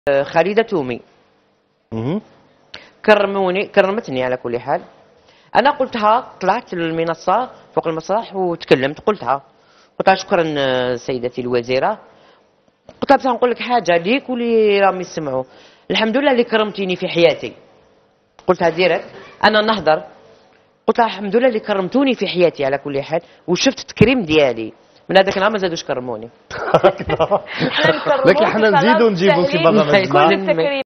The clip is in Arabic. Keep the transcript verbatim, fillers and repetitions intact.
خالدة تومي اها كرموني كرمتني على كل حال. انا قلتها، طلعت للمنصه فوق المسرح وتكلمت، قلتها قلت لها شكرا سيدتي الوزيره، قلت لها بصح نقول لك حاجه ليك واللي راهم يسمعوا، الحمد لله اللي كرمتيني في حياتي، قلتها ديريكت انا نهضر، قلت لها الحمد لله اللي كرمتوني في حياتي على كل حال، وشفت التكريم ديالي من هذاك النهار ما زادوش كرموني. لكن احنا نزيدوا نجيبوا كي برنامج